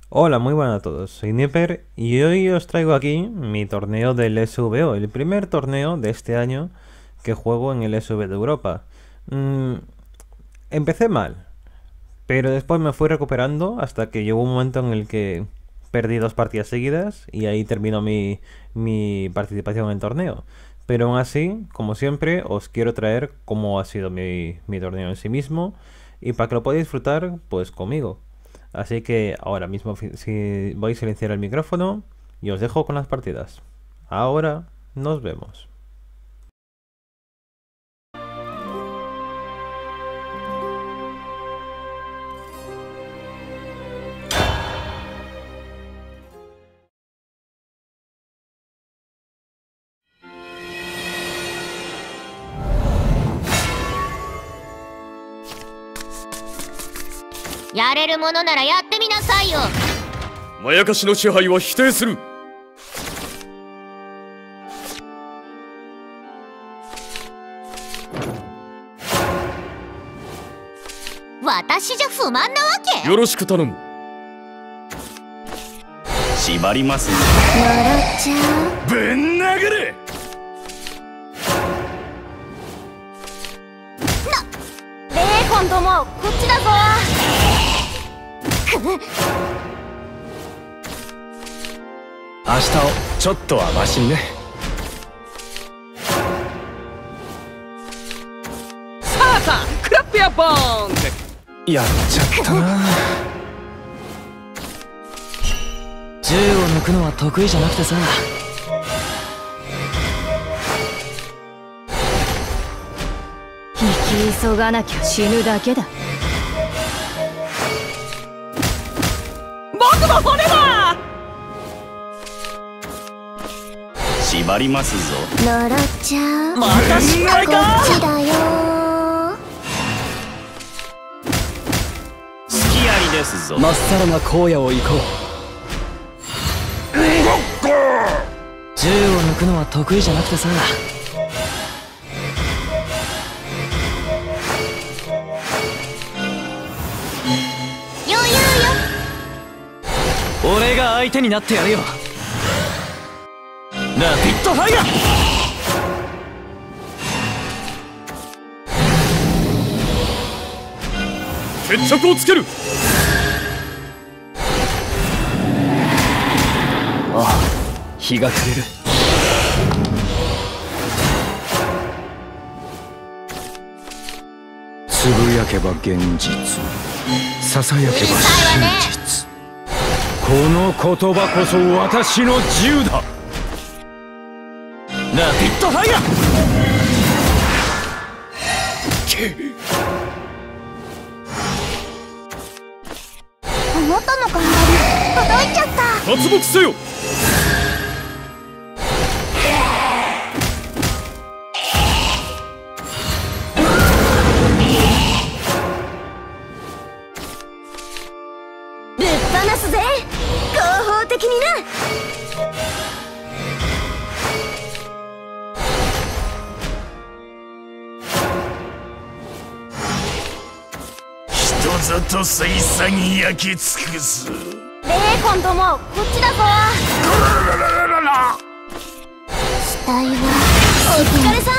Hola, muy buenas a todos, soy Nieper y hoy os traigo aquí mi torneo del SVO, el primer torneo de este año que juego en el SV de Europa. Mm, Empecé mal, pero después me fui recuperando hasta que llegó un momento en el que perdí dos partidas seguidas y ahí terminó mi participación en el torneo. Pero aún así, como siempre, os quiero traer cómo ha sido mi torneo en sí mismo y para que lo podáis disfrutar, pues conmigo. Así que ahora mismo si voy a silenciar el micrófono y os dejo con las partidas. Ahora nos vemos. やれるものならやってみなさいよ。 まやかしの支配は否定する。 私じゃ不満なわけ？ よろしく頼む。縛りますね。 笑っちゃう。 ぶん殴れ。 ベーコンども、こっちだぞ。 明日をちょっとはマシにね。 さあさあ、クラップやボーンって。 やっちゃったな。 銃を抜くのは得意じゃなくてさ。 引き急がなきゃ死ぬだけだ。 僕の骨は縛りますぞ。 呪っちゃう。 また失敗か。 こっちだよ。 隙ありですぞ。 まっさらな荒野を行こう。銃を抜くのは得意じゃなくてさ。 余裕よ。 俺が相手になってやるよ。ラピッドファイヤー。 決着をつける。 ああ、日が暮れる。 つぶやけば現実、ささやけば真実。この言葉こそ私の銃だ。 ラピッドファイヤー。 あなたの頑張り届いちゃった。 脱獄せよ。 ぶっ放すぜ、合法的にな。 人里水産に焼き尽くす。 ベーコンども、こっちだぞ。死体はお疲れさ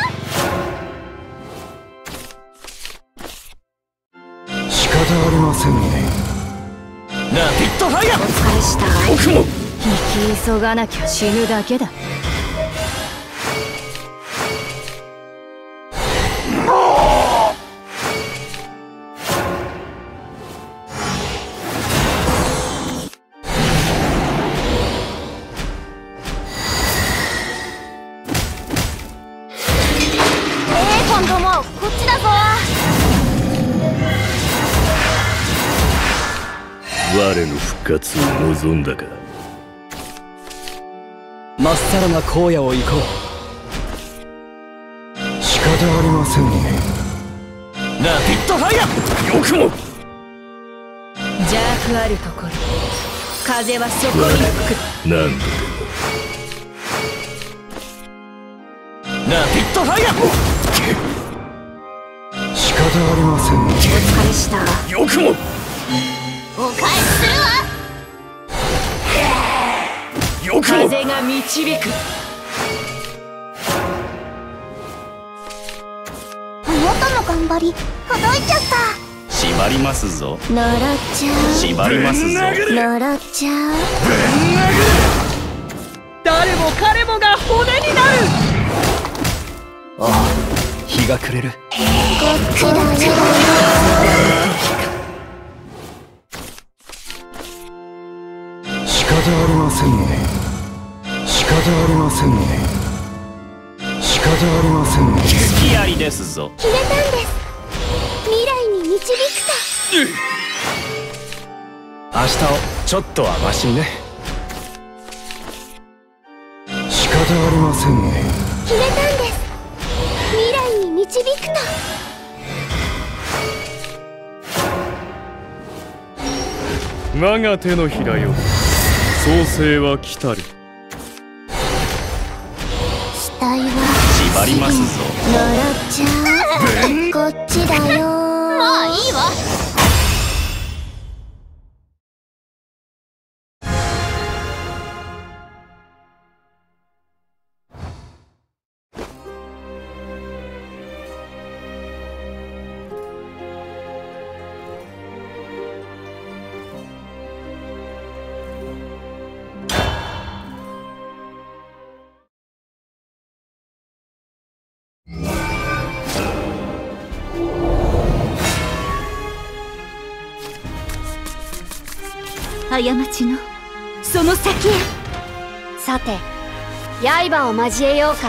ん。 仕方ありませんね。 ラピッドファイヤー。 お疲れした。 僕も引き急がなきゃ死ぬだけだ。ベーコンども、こっちだぞ。 我の復活を望んだか。 まっさらな荒野を行こう。 仕方ありませんね。 ラピッドファイヤー。 よくも。 邪悪あるところ、風はそこに吹く。 何度でも。 ラピッドファイヤー。 仕方ありませんね。 お疲れした。 よくも。 お返しするわ。 風が導く。 あなたの頑張りほどいちゃった。 縛りますぞ。 呪っちゃ縛りますぞ。 う呪っちゃう。 誰も彼もが骨になる。 ああ、日が暮れる。 こっちだよ。 仕方ありませんね。仕方ありませんね。仕方ありませんね。月ありですぞ。 決めたんです。未来に導く明日をちょっとはマシにね。仕方ありませんね。 と決めたんです。未来に導くと。 我が手のひらよ、創世は来たる。 死体は縛りますぞ。 呪っちゃう。こっちだよ。もういいわ。 過ちのその先へ。 さて刃を交えようか。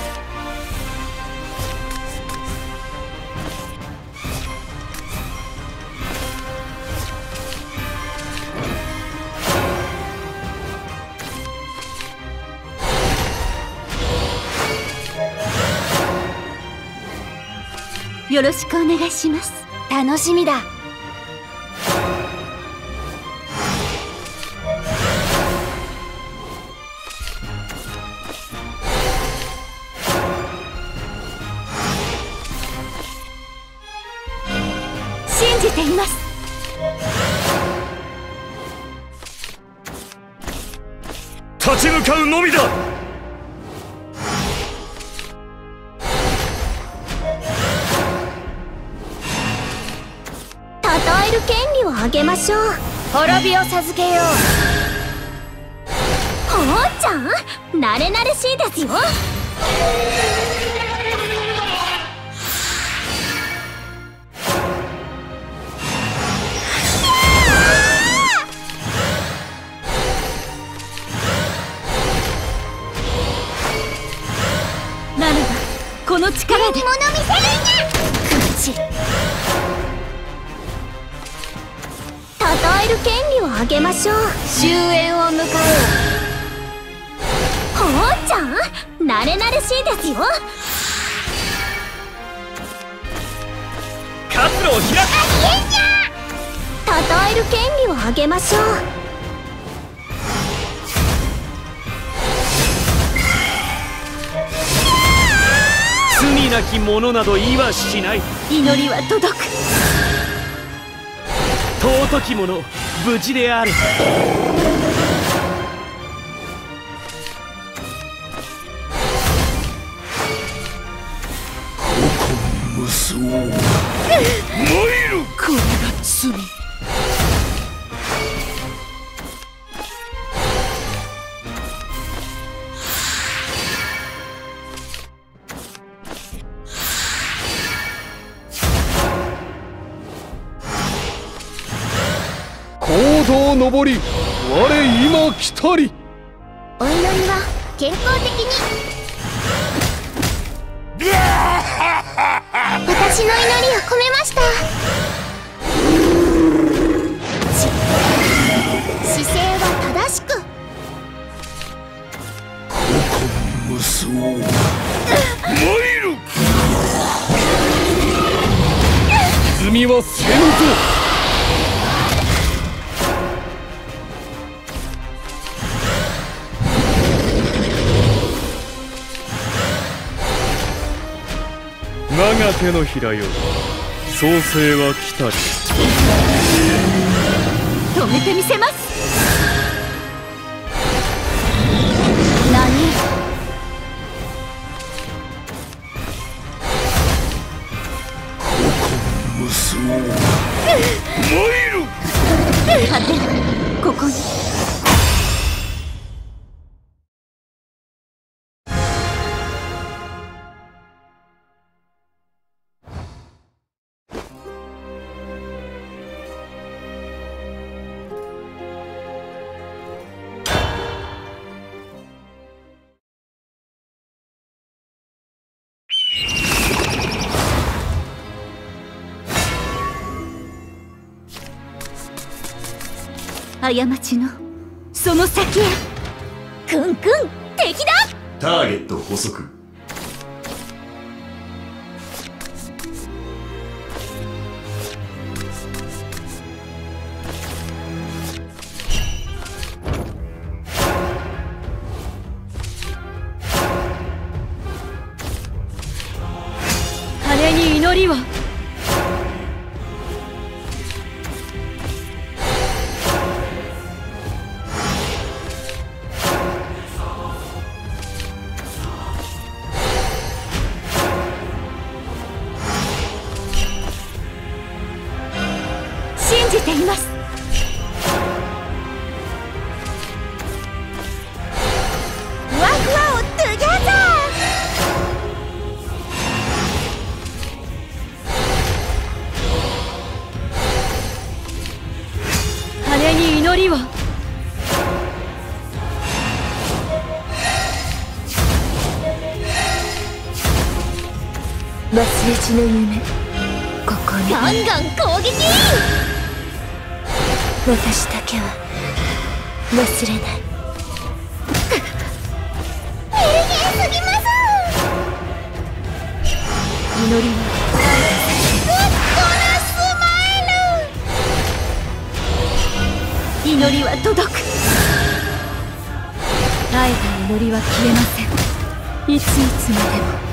よろしくお願いします。 楽しみだ。 信じています。 立ち向かうのみだ。 称える権利をあげましょう。滅びを授けよう。ほうちゃん、慣れ慣れしいですよ。 ならばこの力で。 物見せるんや。口称える権利をあげましょう。終焉を迎えよう。ほうちゃん、慣れ慣れしいですよ。 活路を開く。 称える権利をあげましょう。 罪なき者など言わしない。 祈りは届く。 尊き者、無事である。 無双。 燃える。 これが罪。 行動上り、我今来たり。 お祈りは健康的に。私の祈りを込めました。姿勢は正しく。 無双。 燃える。罪はせぬぞ。我が手のひらよ、創世は来たり。 止めてみせます。 過ちのその先へ。 くんくん敵だ。 ターゲット捕捉。 羽に祈りを。信じています。 ワクワをトゥギャザ羽に祈りを。忘れちの夢、ここに。 ガンガン攻撃。 私だけは忘れない。 メルヘンすぎます。 祈りはこのスマイル。 祈りは届く。あえた祈りは消えません。いついつまでも。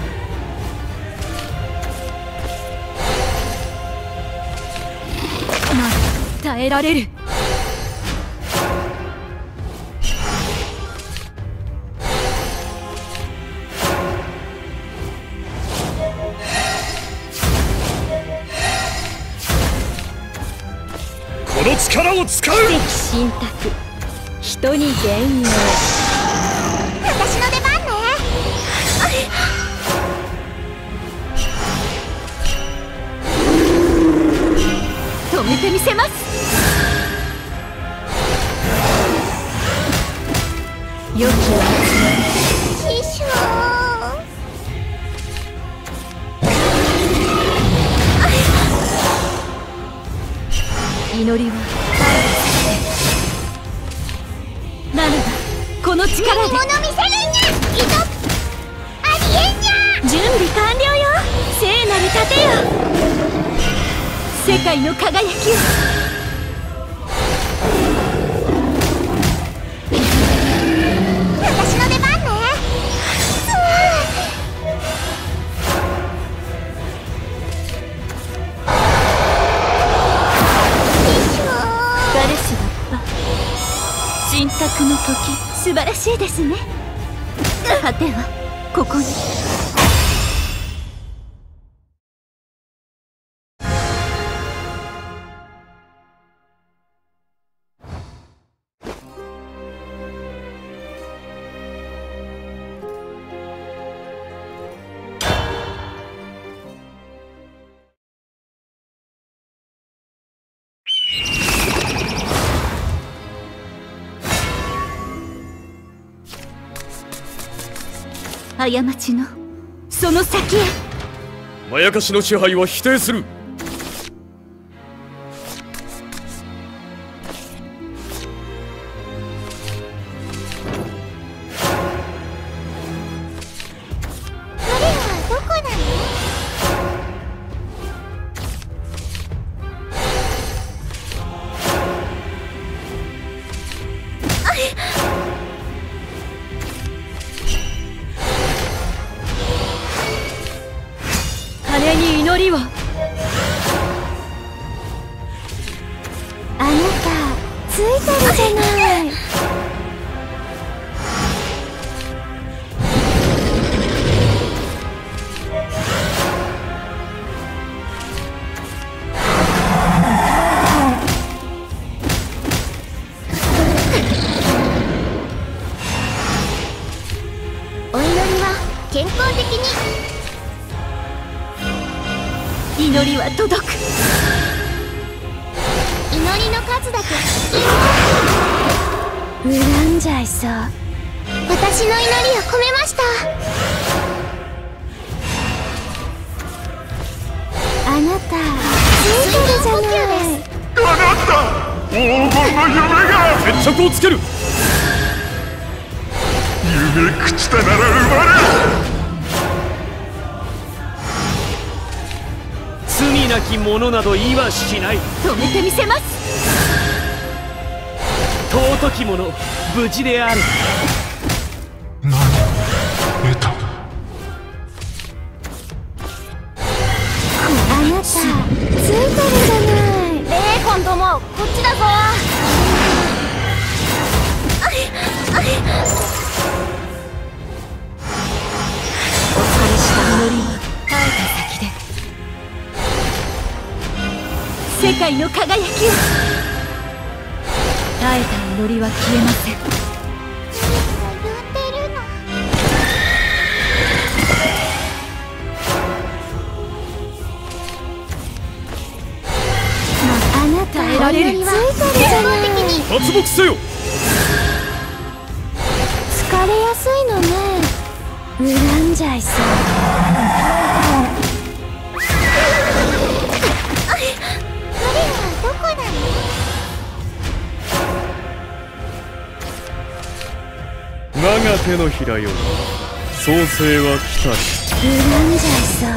まだ耐えられる。 この力を使う。 奇跡信託、人に伝用。 私の出番ね。 止めてみせます。良きは師匠。 祈りはならばこの力でもの見せるんや。いとありえんや。 準備完了よ。聖なる盾よ。世界の輝きを。 私の出番ね。 誰しだった信託の時。素晴らしいですね。盾はここに。過ちのその先へ。 まやかしの支配は否定する。 彼はどこなの。 羽に祈りを。 あなたついてるじゃない。お祈りは健康的に。 祈りは届く。 祈りの数だけ恨んじゃいそう。 私の祈りを込めました。 あなたついてるじゃない。 わかった。 黄金の夢が決着をつける。 夢朽ちたなら生まれ罪なき者など言いはしない。 止めてみせます。 尊き者無事である。 何得たあなたついてるじゃない。ベーコンどもこっちだぞ。お疲れした。 祈りは耐えた先で世界の輝きを。耐えた祈りは消えません。 言ってるの。あなた耐えられる。 ついてるじゃない。 発木せよ。 疲れやすいのね。恨んじゃいそう。これはどこなの？ 我が手のひらより創世は来たり。 恨んじゃいそう。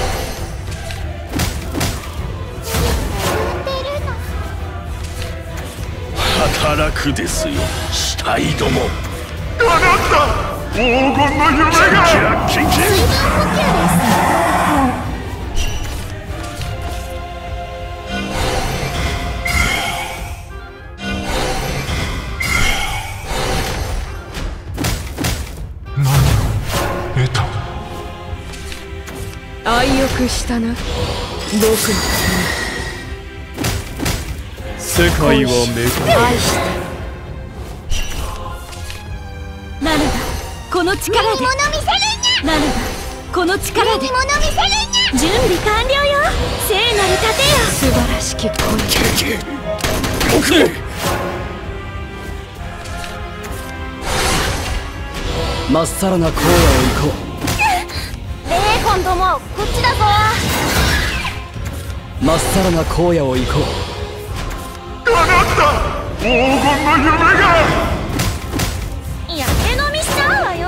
働くですよ死体ども。叶った黄金の夢がキラキンキン。 水分補給です。 何を得た。 愛欲したな僕の世界は巡る。 愛した。 ならばこの力で。 見せるにゃ。 ならばこの力で。 見せるにゃ。 準備完了よ。聖なる盾よ。 素晴らしき恋。 奥へ。 まっさらな荒野を行こベーコンどもこっちだぞ。 う。まっさらな荒野を行こ叶った黄金の夢が。 やけ飲みしちゃうわよ。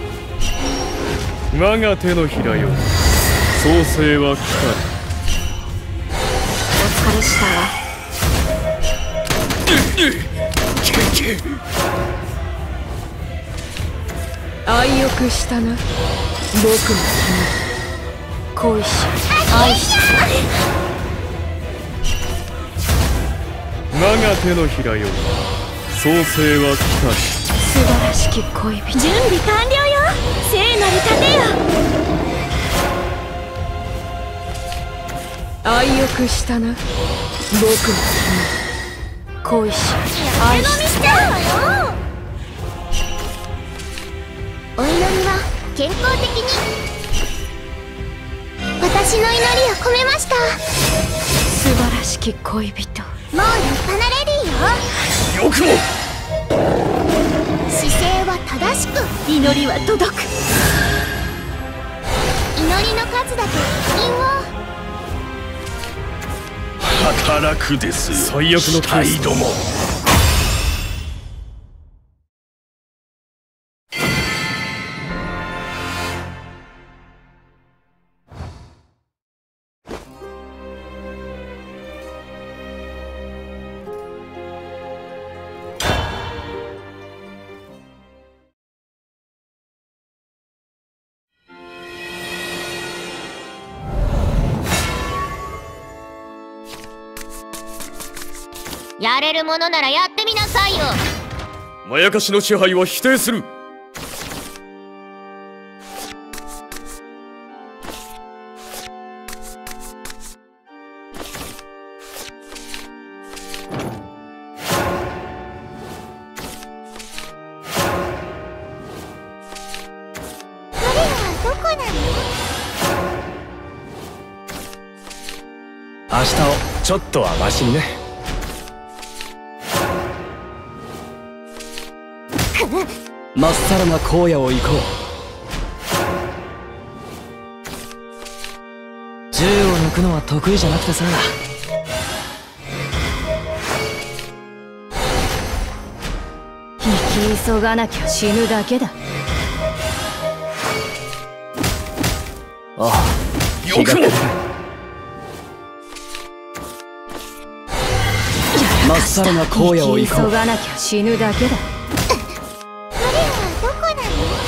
我が手のひらより創世は来たり。 お疲れしたわ。 愛欲したな僕の君恋し愛した我が手のひらより創世は来たり。 素晴らしき恋人。 準備完了よ。聖なる盾よ。 愛欲したな僕の君恋し愛飲みししちゃうわよ。お祈りは健康的に。私の祈りを込めました。 素晴らしき恋人。 もう立派なレディーよ。 よくも。 姿勢は正しく。 祈りは届く。 祈りの数だけ金を。 働くですよ最悪の死体ども。 やれるものならやってみなさいよ。 まやかしの支配は否定する。 これはどこなの？ 明日をちょっとはマシにね。 まっさらな荒野を行こう。銃を抜くのは得意じゃなくてさ。 急がなきゃ死ぬだけだ。 ああ、日が来る。まっさらな荒野を行こう。 急がなきゃ死ぬだけだ。 どこな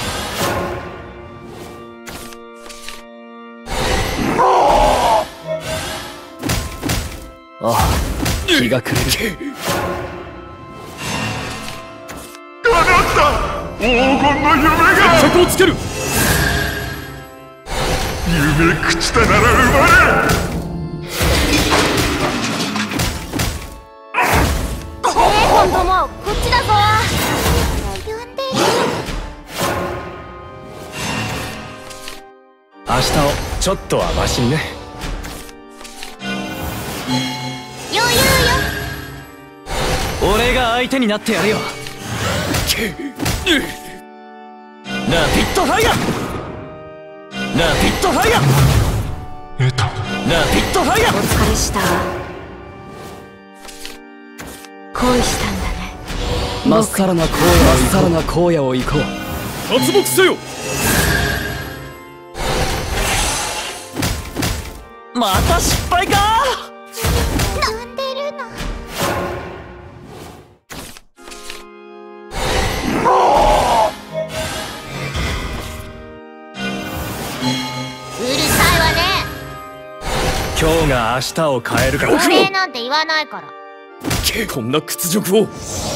の？ ああ、日が暮れる。 黄金の夢が決着をつける。 夢朽ちたなら生まれ。 今度もこっちだぞ。呼んでる。 明日をちょっとはマシにね。 余裕よ。 俺が相手になってやるよ。ラピッドファイヤー、ラピッドファイヤー、 得た。 ラピッドファイヤー。 お疲れした。恋したんだね。 まっさらな荒野を行こう。 脱獄せよ。 また失敗か。 呼んでるの。うるさいわね。 今日が明日を変えるから。 お礼なんて言わないから。 こんな屈辱を。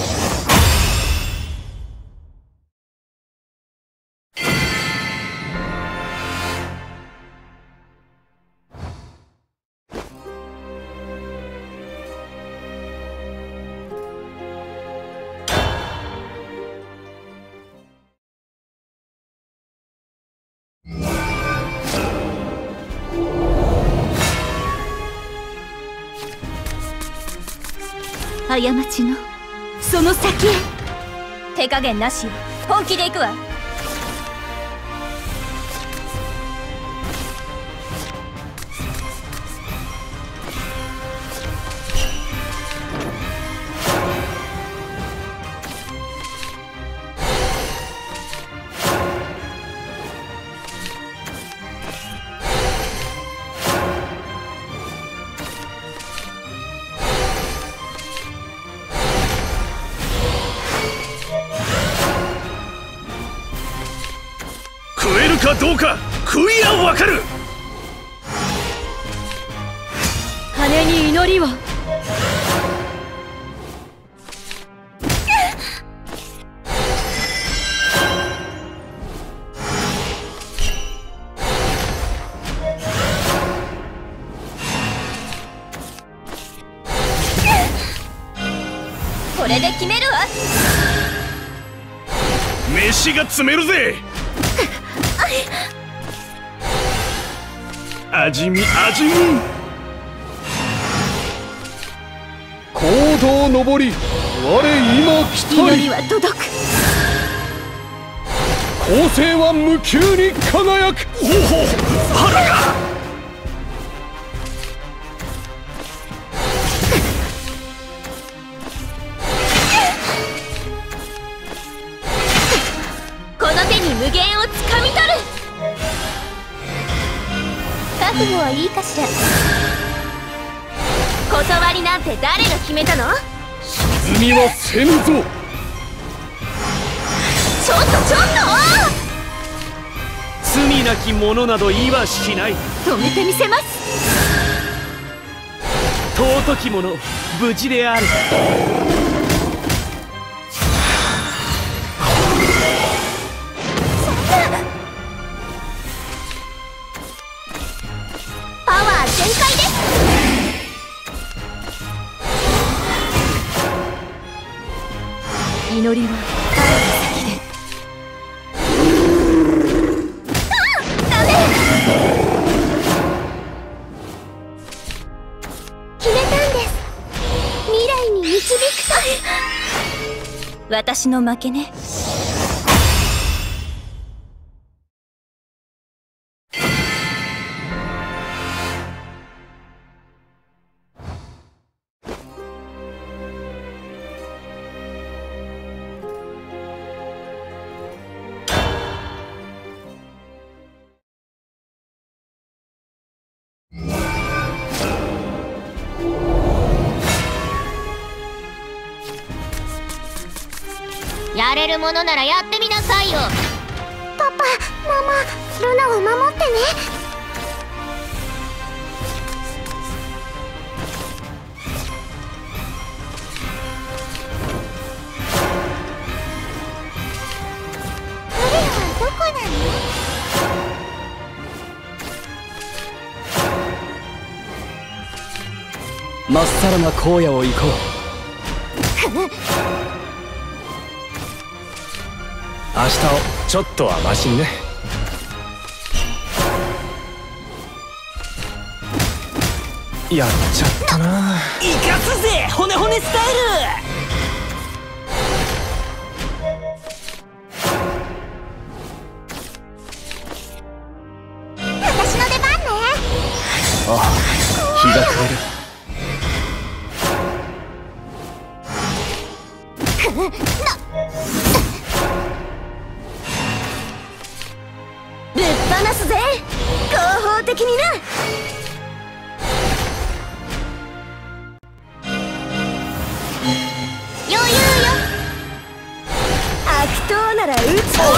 過ちのその先へ。手加減なしよ。本気で行くわ。 食えるかどうか食いやわかる。 羽に祈りを。これで決めるわ。 飯が詰めるぜ。味見味見。 行動上り、我今来たり。 祈りは届く。 公正は無窮に輝く。 おほ腹が。 この手に無限をつかみ取る。覚悟はいいかしら。断りなんて誰が決めたの？ 沈みはせぬぞ。 ちょっと罪なき者など言いはしない。 止めてみせます。 尊き者無事である。 パワー全開です。 祈りは先で。 決めたんです。未来に導くと。 私の負けね。 やれるものならやってみなさいよ。パパ、ママ、ルナを守ってね。ルナはどこなの？ まっさらな荒野を行こう。明日をちょっとはマシにね。やっちゃったな。 生かすぜ骨骨スタイル。 私の出番ね。 ああ、日が暮れる。 ぶっ放すぜ合法的にな。 余裕よ。 悪党なら撃つ。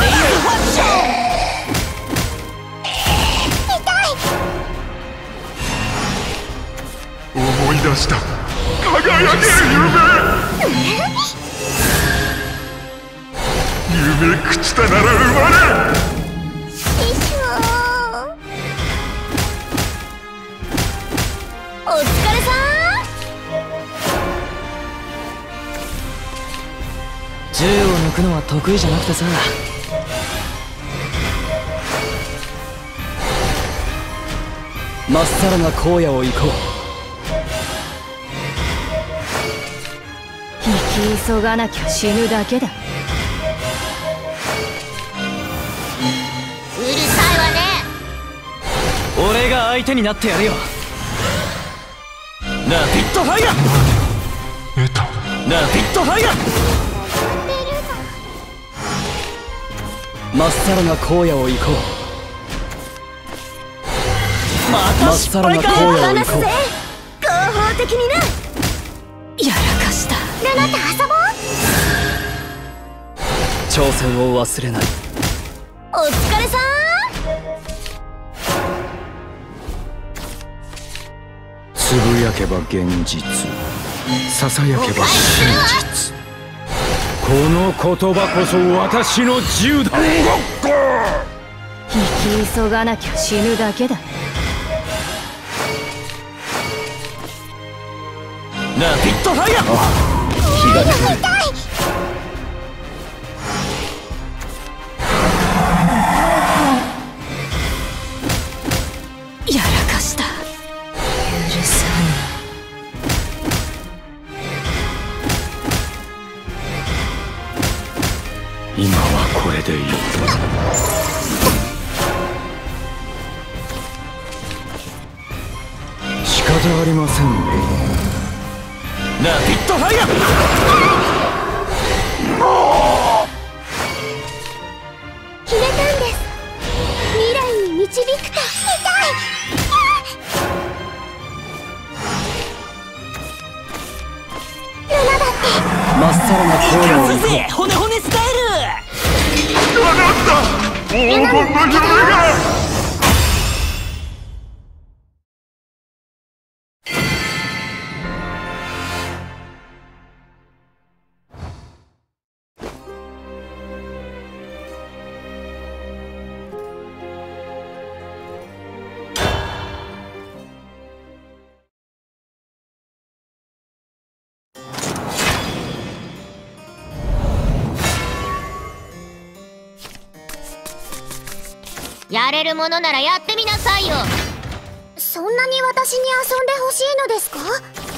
思い出した輝ける夢朽ちたなら生まれ。 お疲れさ銃を抜くのは得意じゃなくてさ。まっさらな荒野を行こう。 引き急がなきゃ死ぬだけだ。 うるさいわね。 俺が相手になってやるよ。ラピッドファイヤー。 得た。 ラピッドファイヤー。まっさらな荒野を行こう。まっさらな荒野を行こう。 離すぜ合法的にな。やらかした。 ルナと遊ぼう。 挑戦を忘れない。 お疲れさつぶやけば現実、ささやけば真実。この言葉こそ私の銃だ。 引き急がなきゃ死ぬだけだ。 ラピッドファイヤー。火が来る。 やらかした。許さ今はこれでいい。仕方ありませんね。ラピッドファイヤー。 決めたんです。未来に導くと。痛い。ルナだって。 まっさらな荒野を行こぜ骨骨スタイル。 叶った黄金の夢が。 やれるものならやってみなさいよ。そんなに私に遊んでほしいのですか？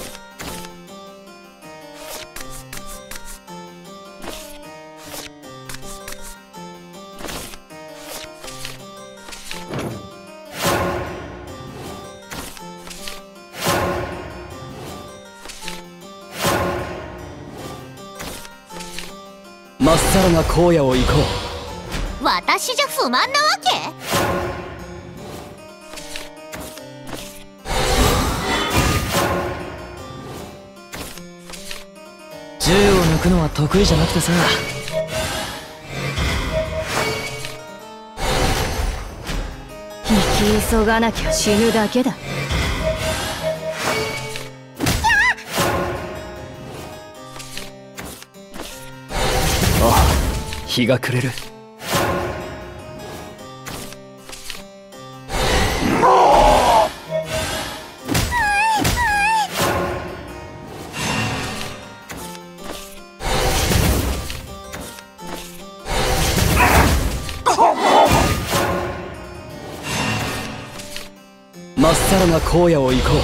う。まっさらな荒野を行こう。 私じゃ不満なわけ？ 銃を抜くのは得意じゃなくてさ。 急がなきゃ死ぬだけだ。 ああ、日が暮れる。まっさらな荒野を行こう。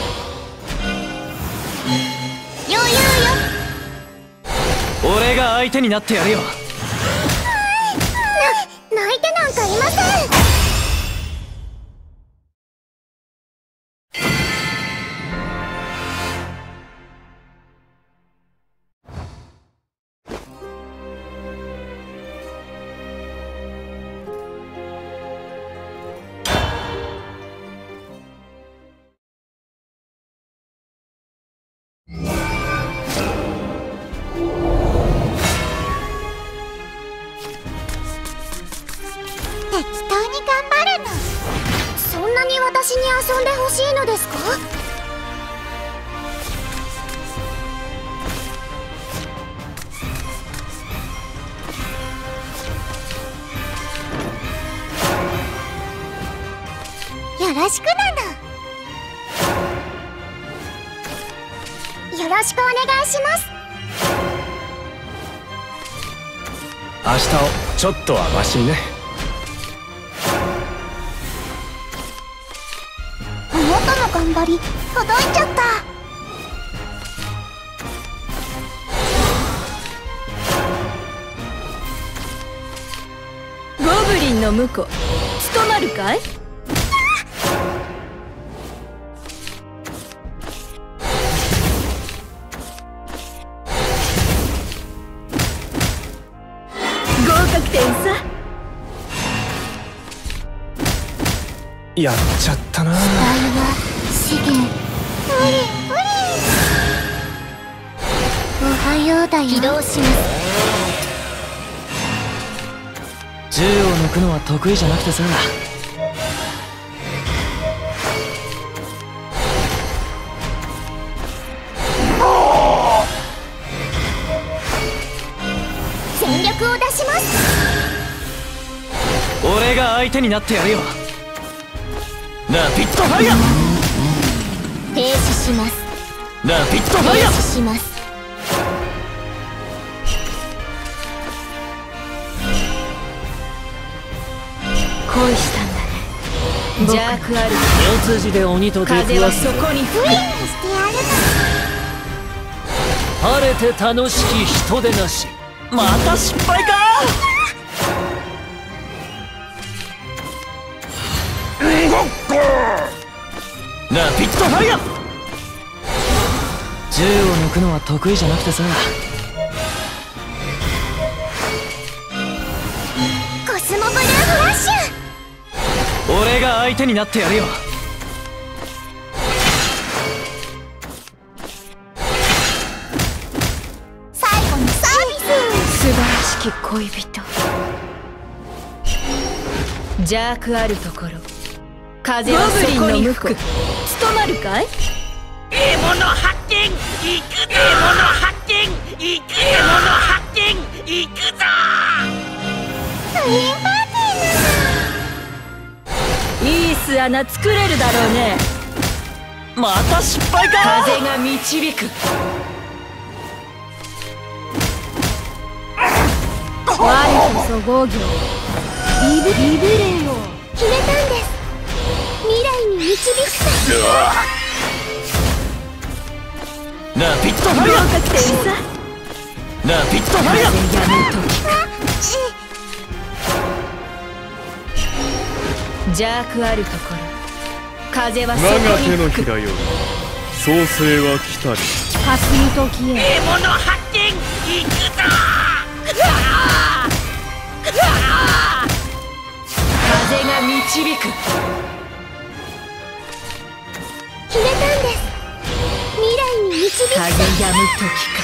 余裕よ。 俺が相手になってやるよ。 泣いてなんかいません。適当に頑張るの。そんなに私に遊んでほしいのですか？よろしくなの。よろしくお願いします。 明日をちょっとはマシにね。 あなたの頑張り届いちゃった。 ゴブリンの婿務まるかい？合格点さ。 やっちゃったな。 愛は資源。無理。おはようだよ。起動します。 銃を抜くのは得意じゃなくてさ。 全力を出します。 俺が相手になってやるよ。ラピッドファイヤー。 停止します。 ラピッドファイヤー。 停止します。 恋したんだね。邪悪ある。 四筋で鬼と出く風はわす。 そこに吹く。 してやる晴れて楽しき人でなし。また失敗か。ラピッドファイヤー。銃を抜くのは得意じゃなくてさ。 コスモブルーフラッシュ。 俺が相手になってやるよ。 最後にサービス。 素晴らしき恋人。邪悪あるところ。風はそこに吹く。務まるかい？ 獲物発見。行くぞ。獲物発見。行くぞ。獲物発見。行くぞ。 プリンパーティーいい巣穴作れるだろうね。 また失敗か。 風が導く。我こそ防御。リベレーを決めたんです。未来に導くさ。 ラピッドファイヤー。 合格点さ。 ラピッドファイヤー。 風やむときか。邪悪あるところ。風はそこ我が手に吹く。 のひらより創世は来たり。 霞時へ。 獲物発見。行くぞ。 風が導く。 決めたんです。未来に導くさ。 風やむときか。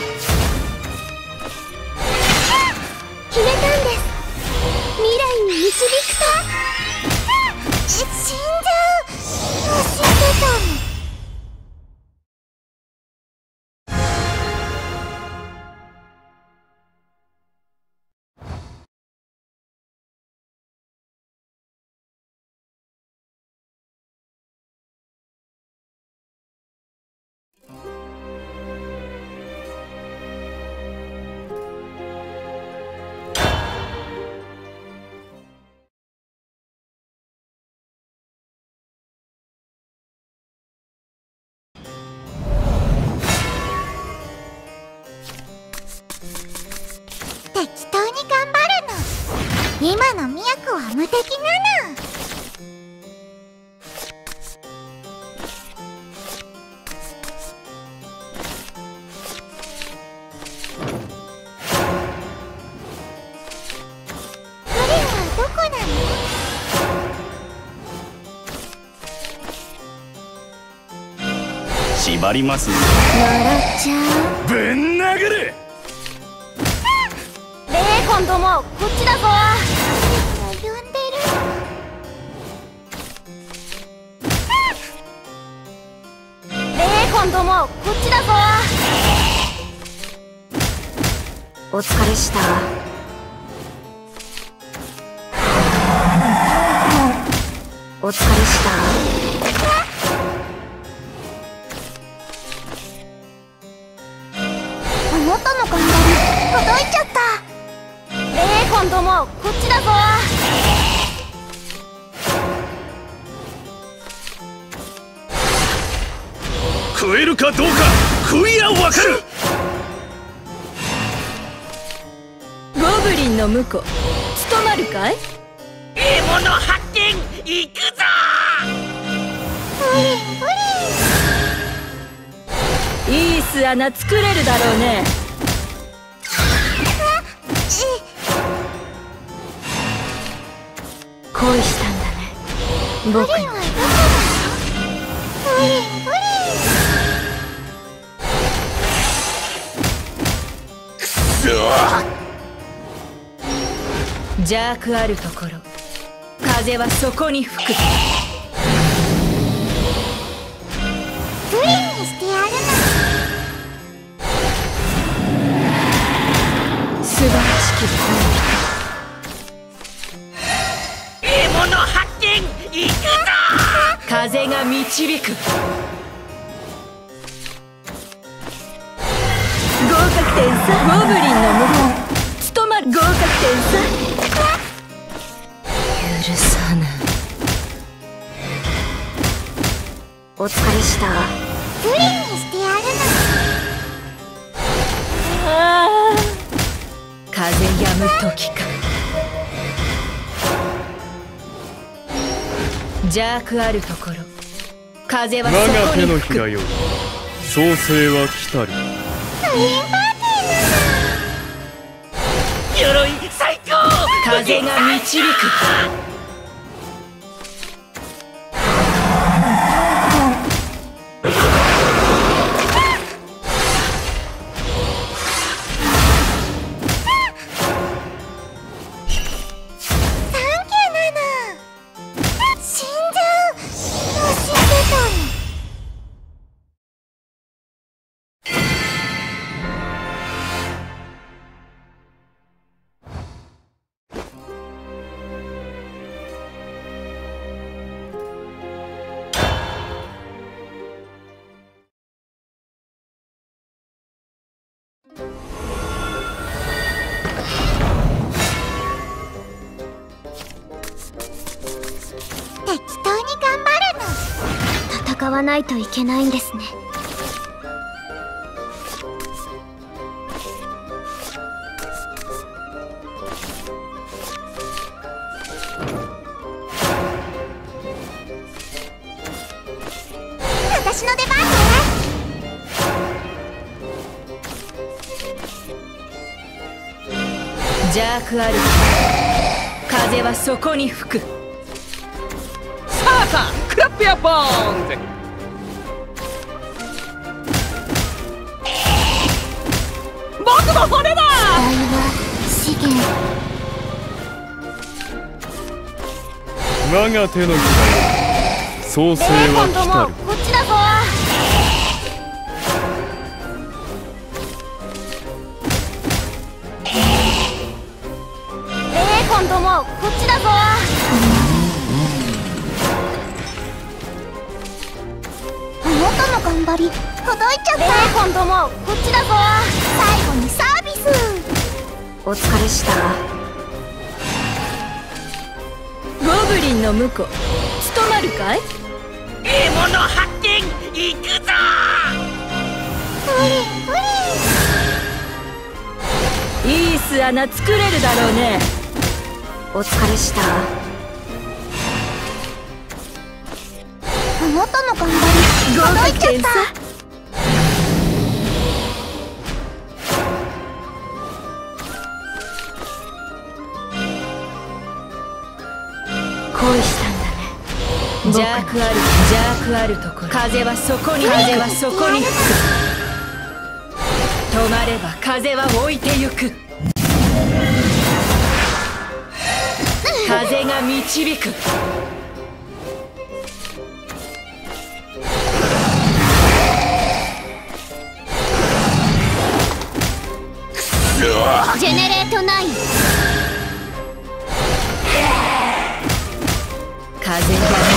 決めたんです。未来に導くさ。信適当に頑張るの。今の都は無敵なの。プリンはどこなの？ 縛りますね。 笑っちゃう。 ぶん殴る。 ベーコンども、こっちだぞ。呼んでる。ベーコンども、こっちだぞ。お疲れした。お疲れした。あなたの頑張り届いちゃった。ベーコンども、こっちだぞ。 食えるかどうか食いやわかる。 ゴブリンの婿務まるかい？ 獲物発見、行くぞ。 いい巣穴作れるだろうね。恋したんだね、僕に。邪悪あるところ、風はそこに吹く。 プリンにしてやるの。 素晴らしき獲物発見、行くぞ。 風が導く。合格点さ、ゴブリンの婿務まる。合格点さ。許さぬ。 お疲れした。プリンにしてやるの。 風やむ時か。邪悪あるところ、風はそこ我が手に吹く。 のひらより創世は来たり。 鎧最高。 風が導く。 適当に頑張るの。戦わないといけないんですね。私の出番ね。 邪悪ある。風はそこに吹く。 さあさあ、クラップやボーンズ。僕の骨だ。 資源。 我が手のひらより創世は来たる。 こっちだぞ。今度もこっちだぞ。あなたの頑張り届いちゃった。今度もこっちだぞ。最後にサービス。お疲れした。 ゴブリンの婿務まるかい？ 獲物発見、行くぞ。 いい巣す穴作れるだろうね。 お疲れした。あなたの頑張り届いちゃった。 恋したんだね。邪悪あるところ。風はそこに吹く。止まれば風は置いてゆく。風が導く。 ジェネレート9。 風がお疲れ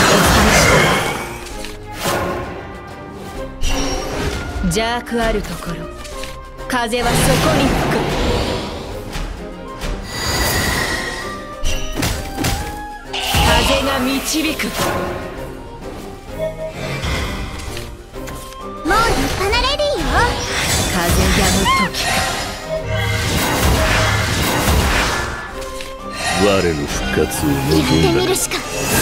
した。邪悪あるところ。風はそこに吹く。風が導く。 もう立派なレディーよ。 風止む時か。 我の復活をやって望んだ。 みるしか。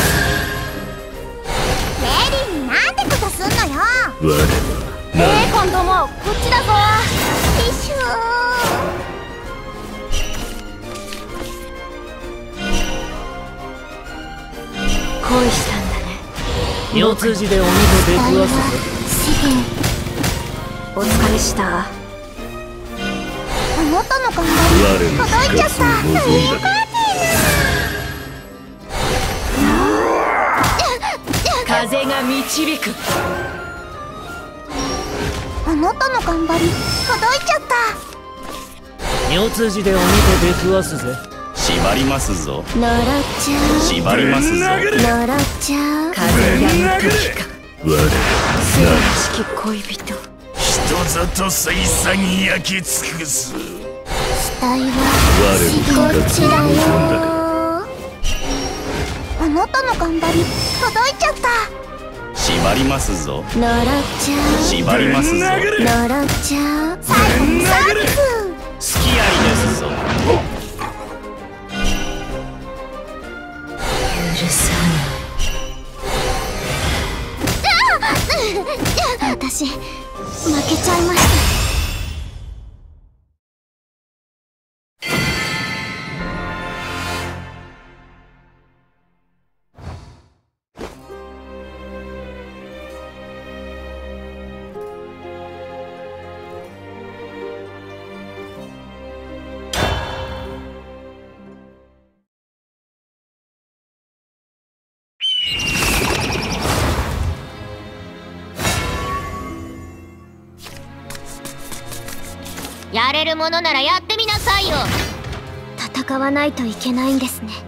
レディーになんてことすんのよ。 我は今度もこっちだぞ。ティッシュ恋したんだね。 四通じでお見と出くわすぞ。 資源。お疲れした。あなたの頑張り届いちゃった。 我の復活を望んだ。 風が導く。 あなたの頑張り届いちゃった。 四通じでお見と出くわすぜ。 縛りますぞ。 呪っちゃう。 縛りますぞ。 呪っちゃう。 風止む時か。 我は素晴らしき恋人。 人里再三焼き尽くす。 死体は我の復活をこっちだ望んだ。 よ。あなたの頑張り届いちゃった。 縛りますぞ。 呪っちゃう。 縛りますぞ。 呪っちゃう。最後にサービス。 付き合いですぞ。 許さ私負けちゃいました。やれるものならやってみなさいよ。戦わないといけないんですね。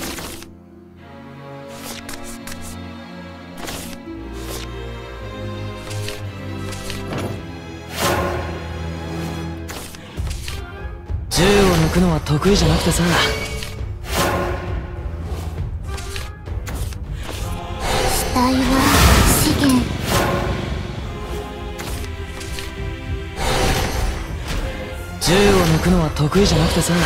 銃を抜くのは得意じゃなくてさ。 死体は資源。 銃を抜くのは得意じゃなくてさ。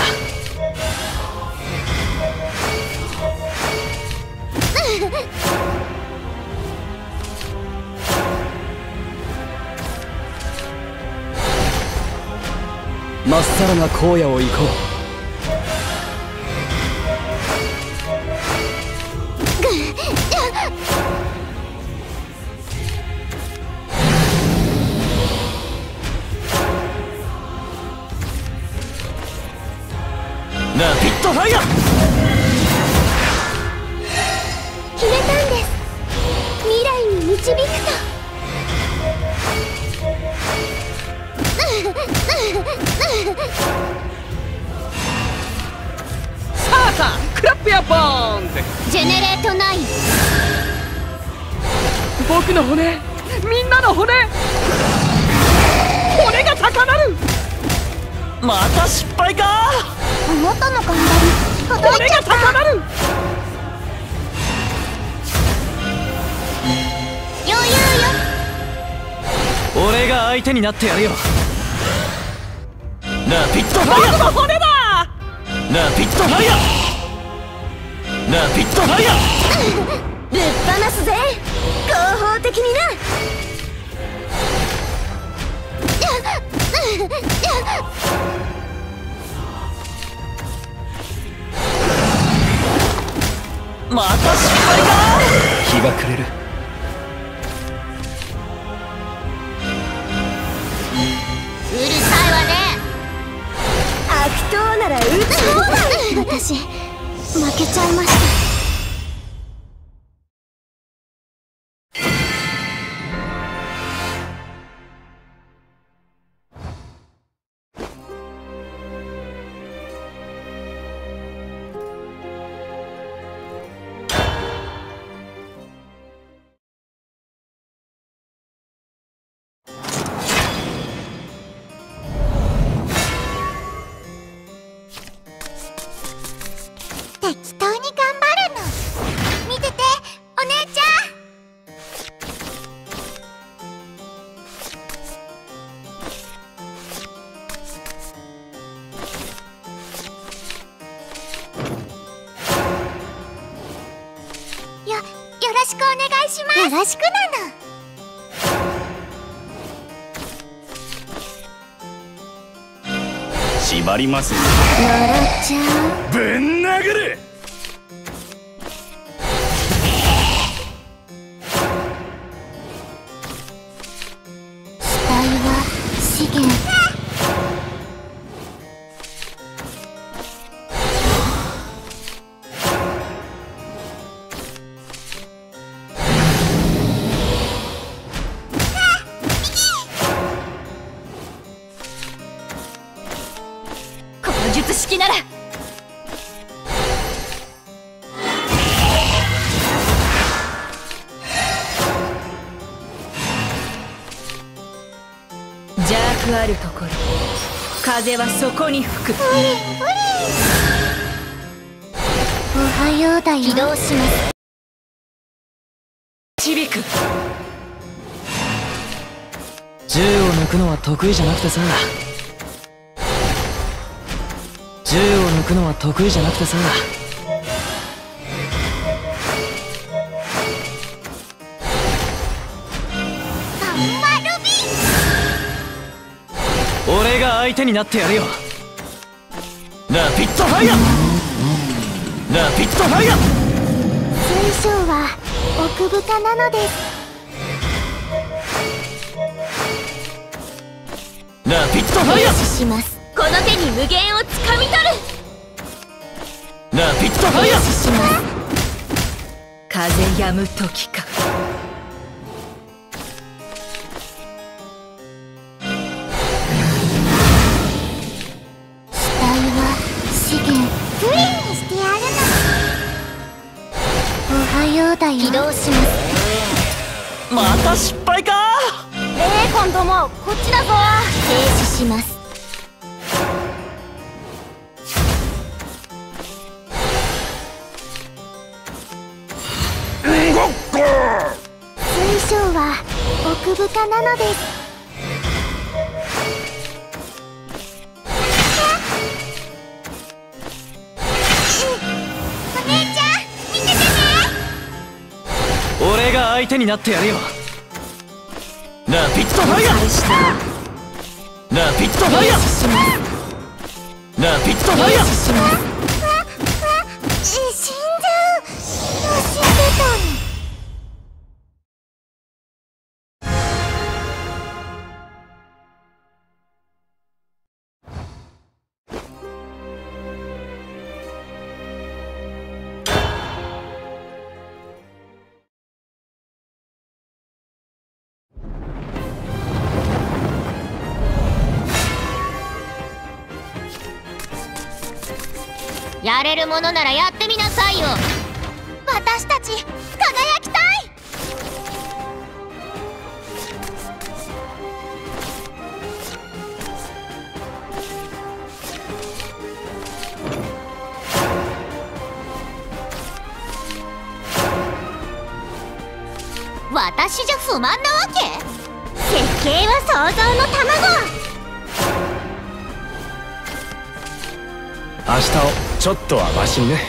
まっさらな荒野を行こう。ラピッドファイヤー。 決めたんです。未来に導くと。 さあクラップやボーンって。 ジェネレート9。 僕の骨、みんなの骨、骨が高鳴る。また失敗か。 あなたの頑張り届いちゃった。 骨が高鳴る。 余裕よ。 俺が相手になってやるよ。ラピッドファイヤー。僕の骨だ。 ラピッドファイヤー、ラピッドファイヤー。 ぶっ放すぜ、合法的にな。 また失敗か。 日が暮れる。 うるさいわね。悪党なら撃つ。私負けちゃいました。適当に頑張るの。見てて、お姉ちゃん。よろしくお願いします。よろしくなの。 縛りますよ。 よろちゃん。 ぶん殴る。 死体は資源。 この術式なら邪悪あるところ、風はそこに吹く。 おはようだよ。起動します。 響く。 銃を抜くのは得意じゃなくてさ、銃を抜くのは得意じゃなくてさ。俺が相手になってやるよ。 ラピッドファイヤー、ラピッドファイヤー。 水晶は奥深なのです。 ラピッドファイヤー。 します。 この手に無限をつかみ取る。 ラピッドファイヤー。 します。 風止む時か。 死体は資源。プリンにしてやるの。おはようだよ。起動します。 また失敗か。 ベーコンども、こっちだぞ。停止します。水晶は奥深なのです。お姉ちゃん、見ててね。 俺が相手になってやるよ。 ラピッドファイヤー、ラピッドファイヤー、ラピッドファイヤー。 死んじゃう。死んでたの。やれるものならやってみなさいよ。私たち輝きたい。私じゃ不満なわけ？設計は想像の卵。 明日をちょっとはマシにね。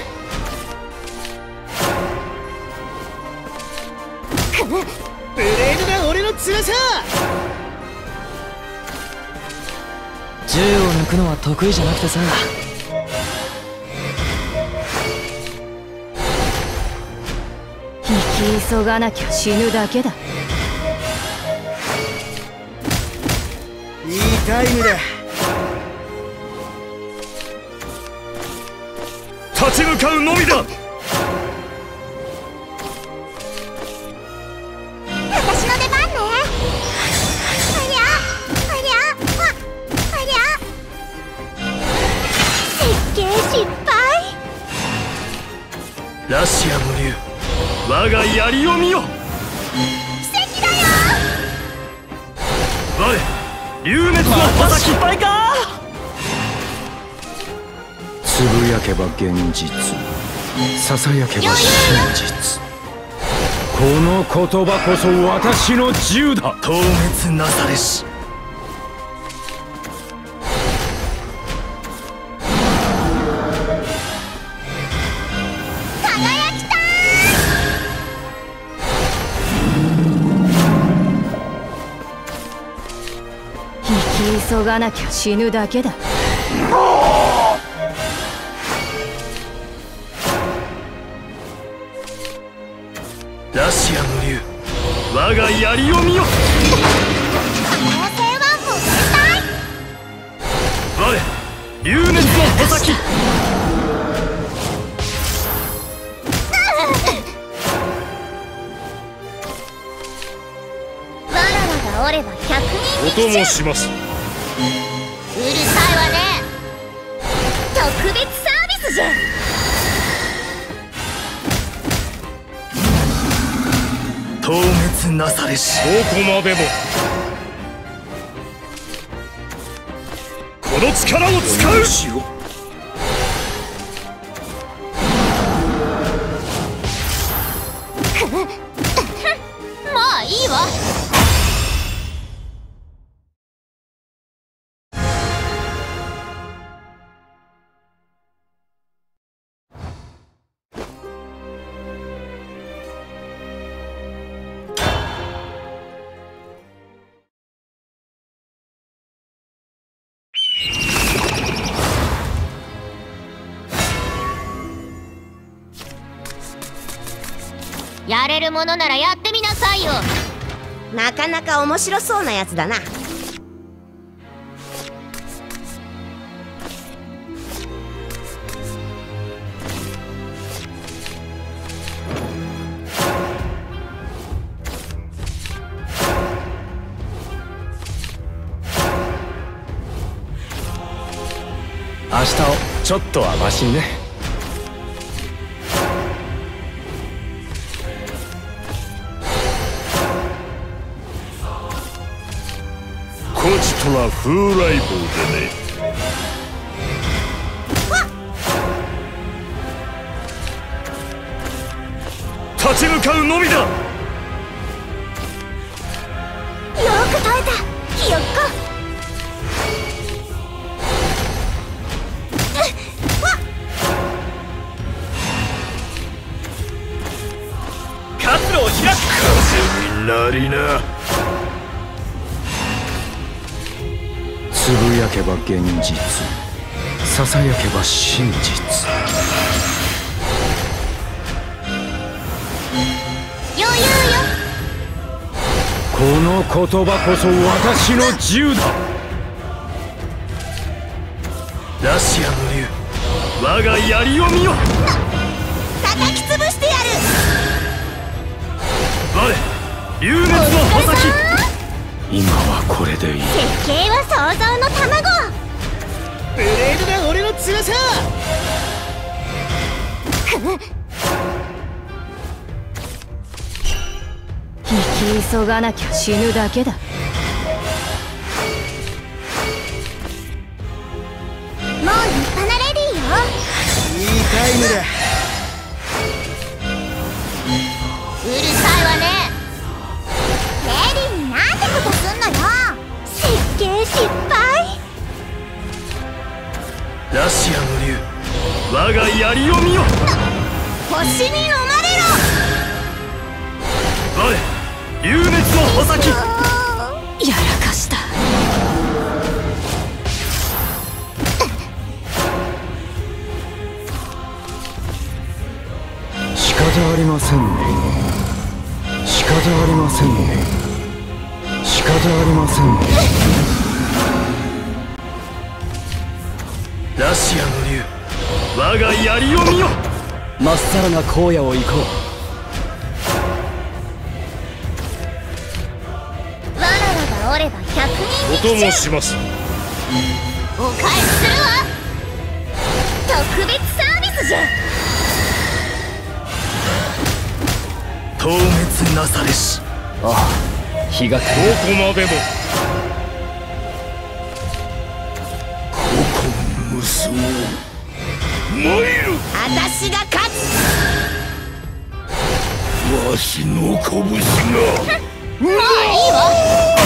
ブレードが俺の強さ。 銃を抜くのは得意じゃなくてさ。 引き急がなきゃ死ぬだけだ。 いいタイムだ。 立ち向かうのみだ。 私の出番ね。ありゃありゃありゃ。設計失敗。 ラシアの竜、我が槍を見よ。 奇跡だよ。 我竜滅の刃先。 失敗か。 つぶやけば現実、ささやけば真実。この言葉こそ私の銃だ。 討滅なされし。 輝きた引き急がなきゃ死ぬだけだ。 ラシアの竜、我が槍を見よ。 可能性は無限大。 我竜滅の刃先。 わらわがおれば100人お供します。 うるさいわね。特別サービスじゃ。 討滅なされし。どこまでもこの力を使う。 まあいいわ。やれるものならやってみなさいよ。なかなか面白そうなやつだな。 明日をちょっとはマシにね。 こちとら風来坊でね。 立ち向かうのみだ。 よく耐えたひよっこ。 活路を開く。 風になりな。 つぶやけば現実、ささやけば真実。 余裕よ。 この言葉こそ私の銃だ。 ラシアの竜、我が槍を見よ。 叩き潰してやる。 我竜滅の刃先。 今はこれでいい。 設計は想像の卵。 ブレードが俺の強さ。 引き急がなきゃ死ぬだけだ。 もう立派なレディーよ。 いいタイムだ。 うるさいわね。レディーになんてことすんのよ。設計失敗。 ラシアの竜、 我が槍を見よ。 星に飲まれろ。 我幽滅の穂先。 やらかした。 仕方ありませんね。仕方ありませんね。仕方ありませんね。 ラシアの竜、我が槍を見よ。 まっさらな荒野を行こう。 わらわがおれば100人お供します。 お返しするわ。特別サービスじゃ。 透滅なされし。 ああ、日が暮れ。 どこまでも。 無双参る。 私が勝つ。 わしの拳がもういいわ。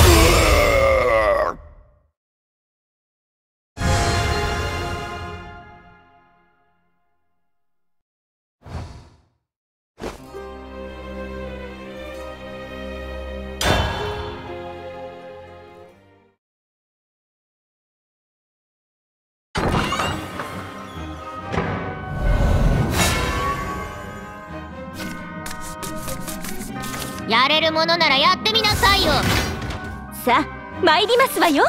やれるものならやってみなさいよ。 さあ参りますわよ。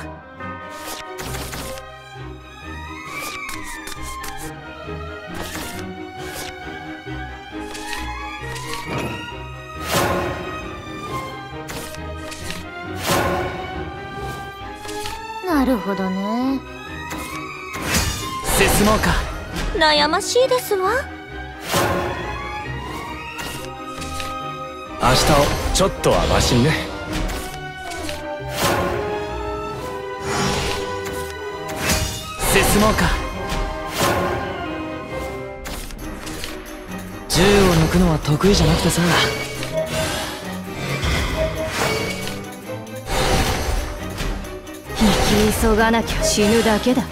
なるほどね。 進もうか。 悩ましいですわ。 明日をちょっとはマシにね。 進もうか。銃を抜くのは得意じゃなくてさ。 引き急がなきゃ死ぬだけだ。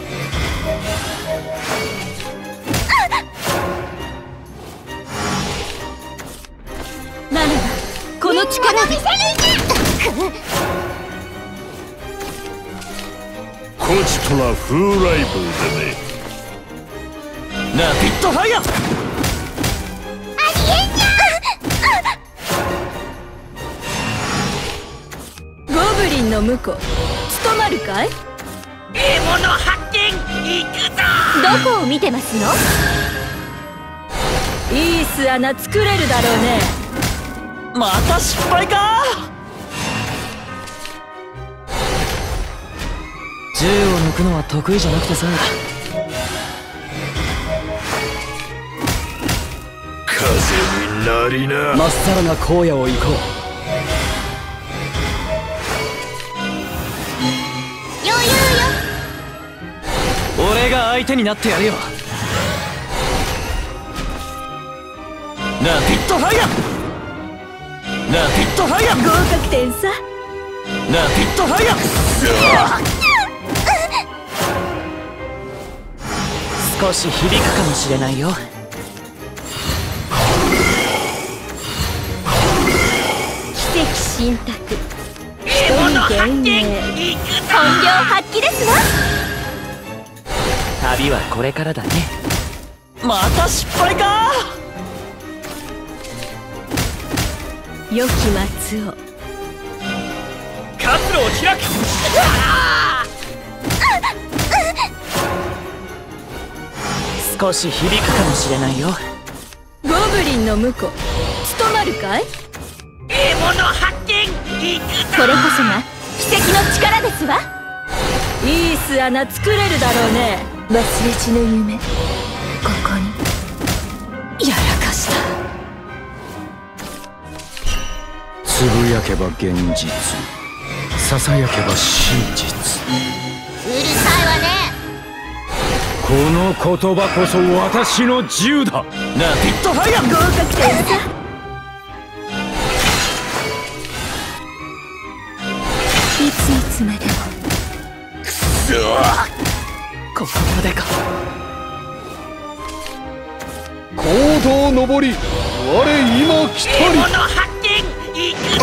ならばこの力で。 こちとらフーライブルでね。 ラピッドファイヤー。 ゴブリンの婿務まるかい。 獲物発見。行くぞ。 どこを見てますの。 いい巣穴作れるだろうね。 また失敗か。銃を抜くのは得意じゃなくてさ。 風になりな。 まっさらな荒野を行こう。 余裕よ。 俺が相手になってやるよ。ラピッドファイヤー。ラピッドファイヤー。 合格点さ。 ラピッドファイヤー。少し響くかもしれないよ。 奇跡神託。 獲物発見。行くぞ。 本領発揮ですわ。 旅はこれからだね。また失敗か。 良き松を。 活路を開く。 少し響くかもしれないよ。 ゴブリンの婿務まるかい。 獲物発見。行くぞ。 これこそが奇跡の力ですわ。 いい巣穴作れるだろうね。 忘れちの夢、ここに。 やらかした。 つぶやけば現実、ささやけば真実。 うるさいわね。 この言葉こそ私の銃だ。ラピッドファイヤー。 合格点さ。 いついつまでも。 ここまでか。 高堂上り我今来たり。 獲物発見行くぞ。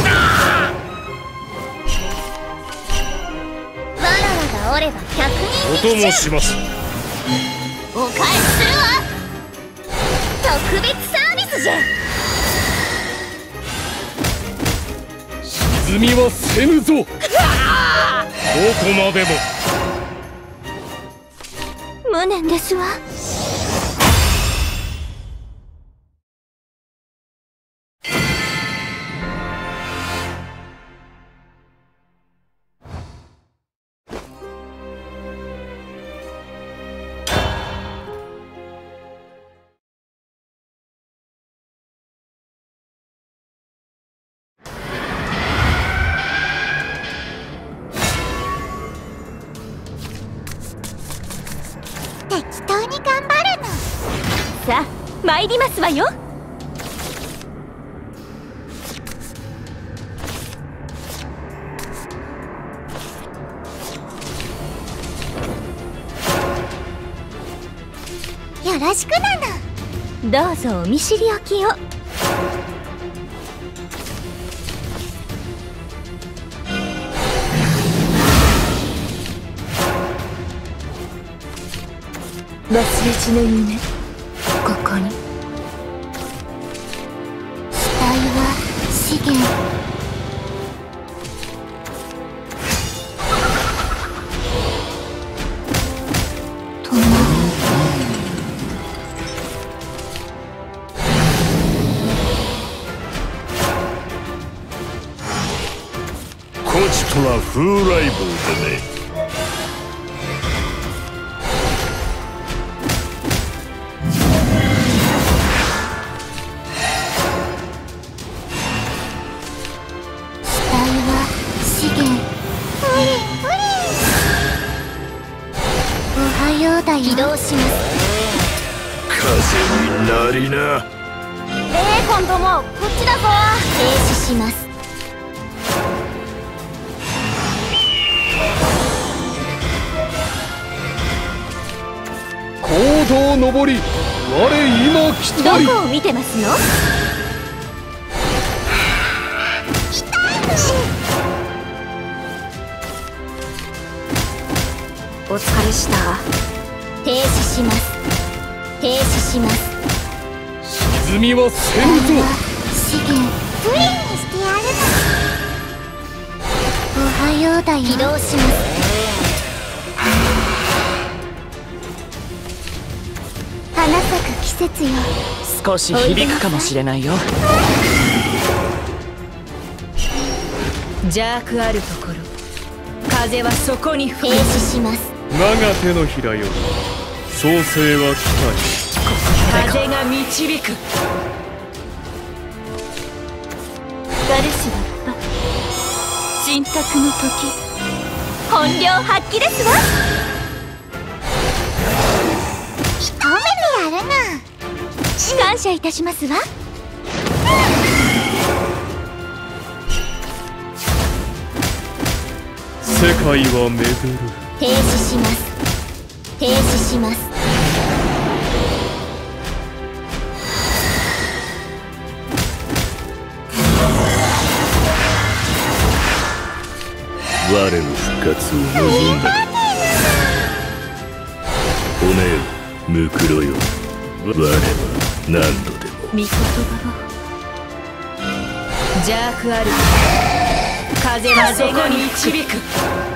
わらわがおれば百人お供します。 お返しするわ。特別サービスじゃ。 沈みはせぬぞ。どこまでも。 無念ですわ。適当に頑張るの。 さあ参りますわよ。 よろしくなの。 どうぞお見知りおきを。忘れじの夢、ここに。 死体は資源。 こちとら風来坊でね。 移動します。 風になりな。 レーコンども、こっちだぞ。停止します。 高堂上り我今来たり。 どこを見てますの？ お疲れした。停止します。停止します。 沈みはせぬぞ。 資源プリンにしてやるの。おはようだよ。移動します。花咲く季節よ。 少し響くかもしれないよ。 邪悪あるところ、風はそこに吹く。 停止します。 我が手のひらより創世は来たり。 風が導く。 ガルシラッパ、神託の時、本領発揮ですわ。 一目でやるな。 感謝いたしますわ。 世界は巡る。 停止します。停止します。 我の復活を望んだ。骨よむくろよ。我は何度でも。 御言葉邪悪ある風はそこに導く。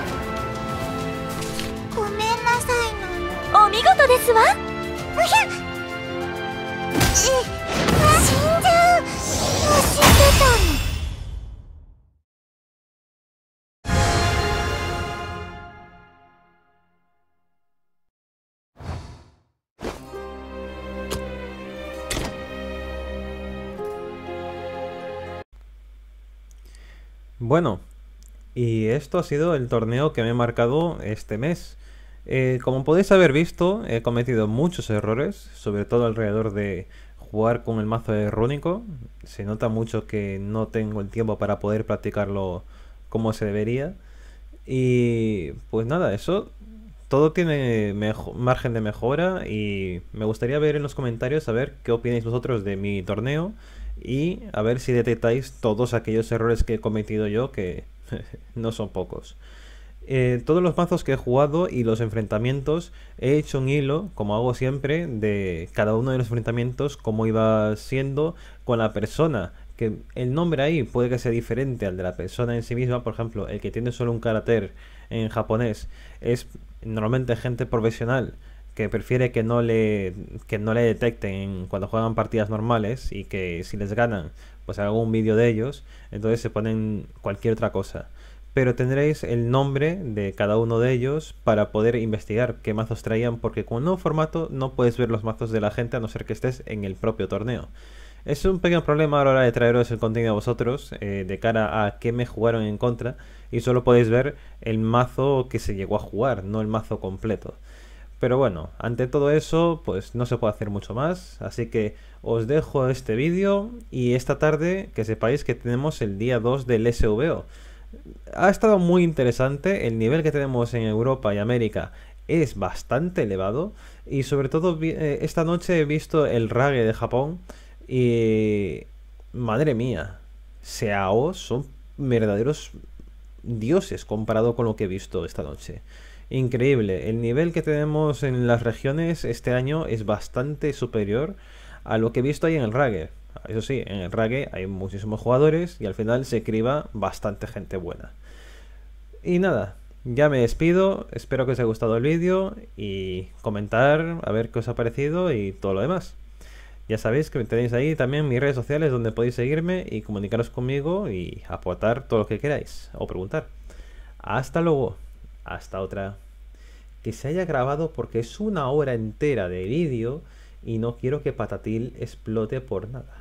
ごめんなさいの。 をお見事ですわ。 うひゃっ。死んじゃう。死んでたの。 Bueno, y esto ha sido el torneo que me he marcado este mes. Como podéis haber visto, he cometido muchos errores, sobre todo alrededor de jugar con el mazo de rúnico. Se nota mucho que no tengo el tiempo para poder practicarlo como se debería. Y pues nada, eso todo tiene margen de mejora y me gustaría ver en los comentarios a ver qué opináis vosotros de mi torneo y a ver si detectáis todos aquellos errores que he cometido yo, que no son pocos. Todos los mazos que he jugado y los enfrentamientos he hecho un hilo, como hago siempre, de cada uno de los enfrentamientos, cómo iba siendo con la persona, que el nombre ahí puede que sea diferente al de la persona en sí misma. Por ejemplo, el que tiene solo un carácter en japonés es normalmente gente profesional que prefiere que no le detecten cuando juegan partidas normales, y que si les ganan pues hago un vídeo de ellos, entonces se ponen cualquier otra cosa. Pero tendréis el nombre de cada uno de ellos para poder investigar qué mazos traían, porque con un nuevo formato no puedes ver los mazos de la gente a no ser que estés en el propio torneo. Es un pequeño problema a la hora de traeros el contenido a vosotros, de cara a qué me jugaron en contra, y solo podéis ver el mazo que se llegó a jugar, no el mazo completo. Pero bueno, ante todo eso, pues no se puede hacer mucho más, así que os dejo este vídeo, y esta tarde que sepáis que tenemos el día 2 del SVO. Ha estado muy interesante, el nivel que tenemos en Europa y América es bastante elevado, y sobre todo esta noche he visto el Rage de Japón y madre mía, SEAO son verdaderos dioses comparado con lo que he visto esta noche. Increíble, el nivel que tenemos en las regiones este año es bastante superior a lo que he visto ahí en el Rage. Eso sí, en el Rage hay muchísimos jugadores y al final se criba bastante gente buena. Y nada, ya me despido, espero que os haya gustado el vídeo y comentar a ver qué os ha parecido y todo lo demás. Ya sabéis que tenéis ahí también mis redes sociales donde podéis seguirme y comunicaros conmigo y aportar todo lo que queráis o preguntar. Hasta luego, hasta otra. Que se haya grabado porque es 1 hora entera de vídeo y no quiero que Patatil explote por nada.